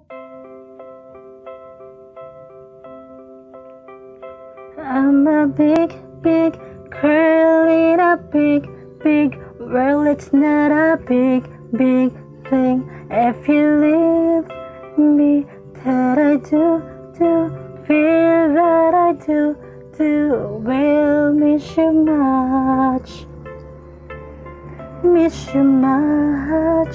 I'm a big, big girl in a big, big world. It's not a big, big thing if you leave me. That I do feel that I do will miss you much, miss you much.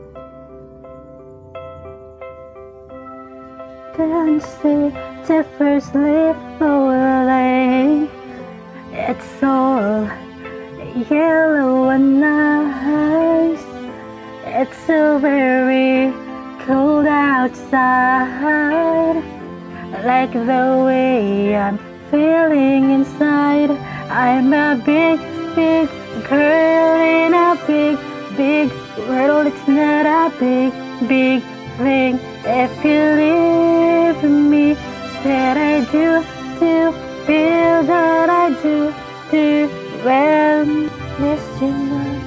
Then see the first leaf falling. It's all yellow and nice. It's so very cold outside, like the way I'm feeling inside. I'm a big, big girl in a big, big world. It's not a big, big thing if you leave me. That I do feel that I do well miss you much,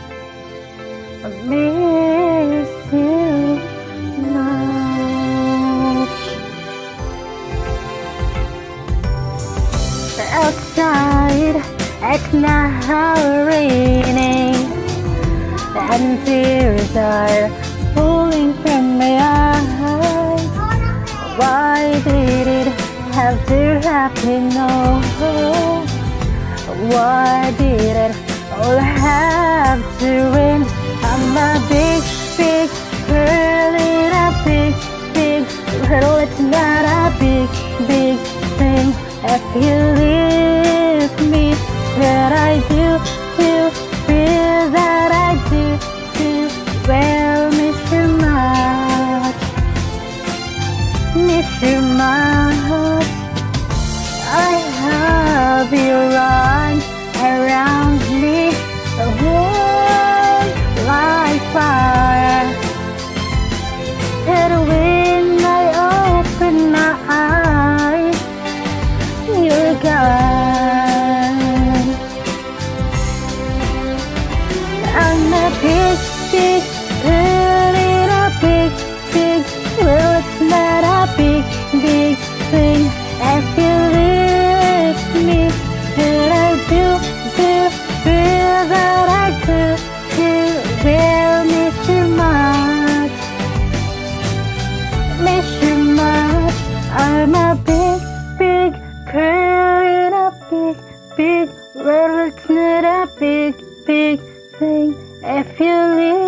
miss you much. Outside it's now raining and tears are falling from my eyes. Why did it have to happen? No, why did it all have to end? I'm a big, big girl in a big, big world. It's not a big, big thing if you leave me. That I do feel that I do well miss you much, miss you much. I have your arms around me, warm like fire. And when I open my eyes, you're gone. I'm a big, big girl in a big, big world. It's not a big, big thing if you leave me. That I do feel that I do will miss you much, miss you much. I'm a big, big girl in a big, big world. It's not a big, big thing if you leave